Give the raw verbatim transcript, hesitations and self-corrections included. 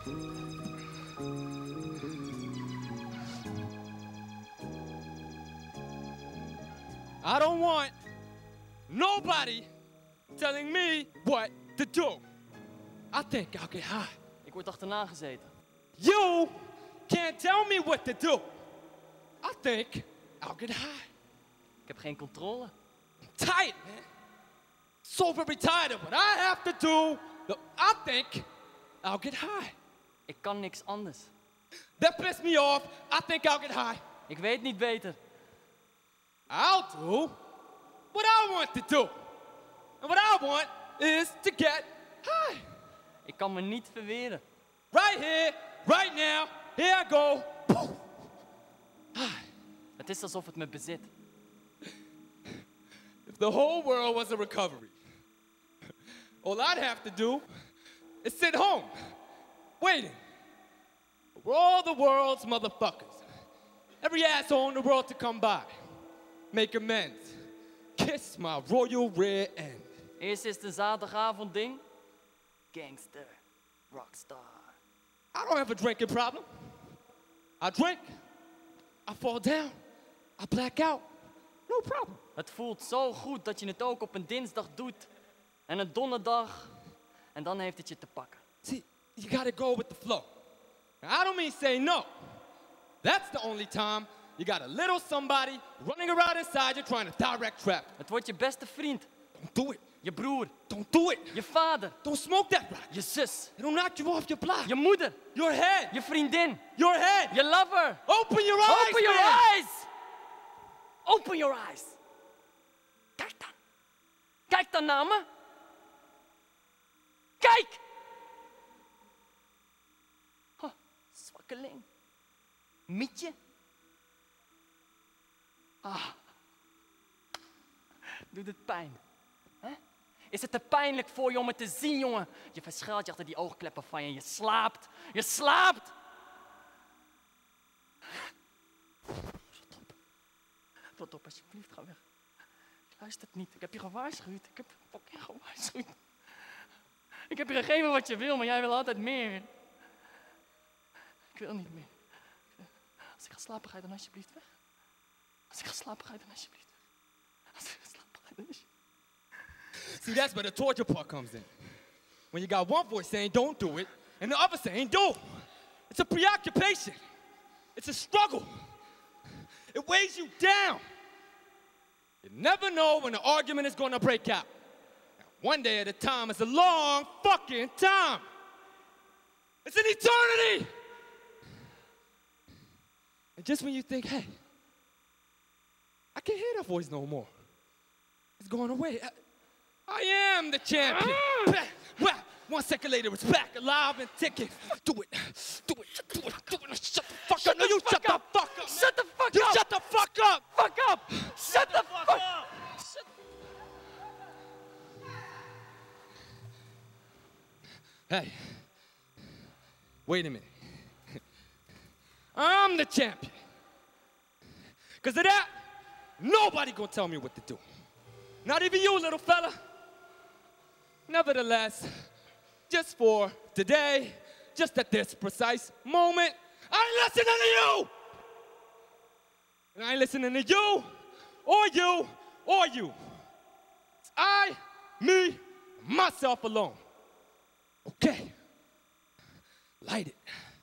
I don't want nobody telling me what to do. I think I'll get high. Ik word achterna gezeten. You can't tell me what to do. I think I'll get high. Ik heb geen controle. I'm tired, man. So very tired of what I have to do. I think I'll get high. Ik kan niks anders. That pissed me off. I think I'll get high. Ik weet niet beter. I'll do what I want to do. And what I want is to get high. Ik kan me niet verweren. Right here, right now, here I go. Het is alsof het me bezit. If the whole world was a recovery, all I'd have to do is sit home, waiting for all the world's motherfuckers, every asshole in the world to come by, make amends, kiss my royal rear end. Eerst is het een zaterdagavond ding. Gangster, rockstar. I don't have a drinking problem. I drink, I fall down, I black out, no problem. Het voelt zo goed dat je het ook op een dinsdag doet. En een donderdag. En dan heeft het je te pakken. See, you gotta go with the flow. Now, I don't mean say no. That's the only time you got a little somebody running around inside you trying to direct traffic. Het wordt je beste vriend. Don't do it. Je broer. Don't do it. Je vader. Don't smoke that rock. Je zus. It'll knock you off your block. Je moeder. Your head. Je vriendin. Your head. Je lover. Open your eyes, Open your man. eyes. Open your eyes. Kijk dan. Kijk dan naar me. Kijk. Oh, zwakkeling. Mietje. Ah. Doet het pijn? Hè? Is het te pijnlijk voor je om het te zien, jongen? Je verschuilt je achter die oogkleppen van je. Je slaapt. Je slaapt. Rot op. Rot op, alsjeblieft. Ga weg. Je luistert niet. Ik heb je gewaarschuwd. Ik heb je fucking gewaarschuwd. Ik heb je gegeven wat je wil, maar jij wil altijd meer. Ik wil niet meer. Als ik ga slapen, ga je dan alsjeblieft weg. Als ik ga slapen, ga je dan alsjeblieft weg. Als ik ga slapen, ga je dan alsjeblieft. See, that's where the torture part comes in. When you got one voice saying don't do it, and the other saying do. It's a preoccupation. It's a struggle. It weighs you down. You never know when the argument is going to break out. One day at a time is a long fucking time. It's an eternity. And just when you think, hey, I can't hear that voice no more. It's going away. I, I am the champion. Back, well, one second later, it's back, alive and ticking. Do it, do it, do it, do it. Shut the fuck up. No, you shut the fuck up. Shut the fuck You up. shut the fuck up. Fuck up. Shut the fuck up. Hey, wait a minute. I'm the champion. Because of that, nobody gonna tell me what to do. Not even you, little fella. Nevertheless, just for today, just at this precise moment, I ain't listening to you! And I ain't listening to you, or you, or you. It's I, me, myself alone. Okay, light it.